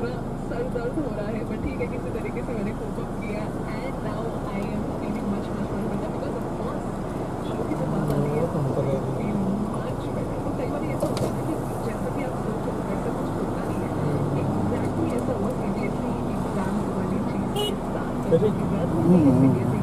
थोड़ा सर दर्द हो रहा है, बट ठीक है, किसी तरीके से मैंने कोप अप किया and now I am feeling much much much better because of course show की जब बात आती है तो फील मच बेटर। तो कई बार ऐसा होता है ना कि जैसा कि आप सोचो वैसा कुछ होता नहीं है, एग्जैक्टली ऐसा हुआ सीबीएसई एग्जाम वाली चीज के साथ।